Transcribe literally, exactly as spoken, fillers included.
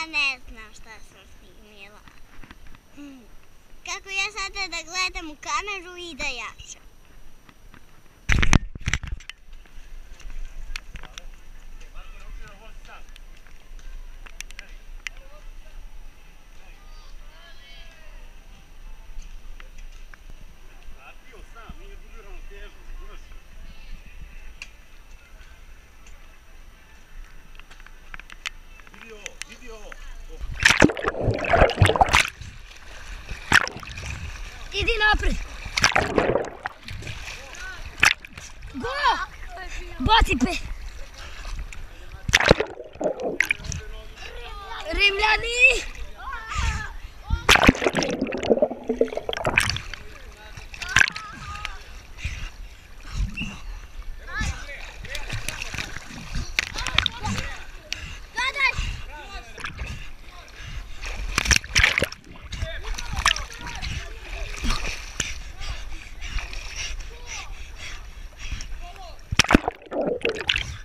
Ja ne znam šta sam snimila. Kako ja sada da gledam u kameru i da jačam. Idi napred. Go! Bocipe. Rimljani!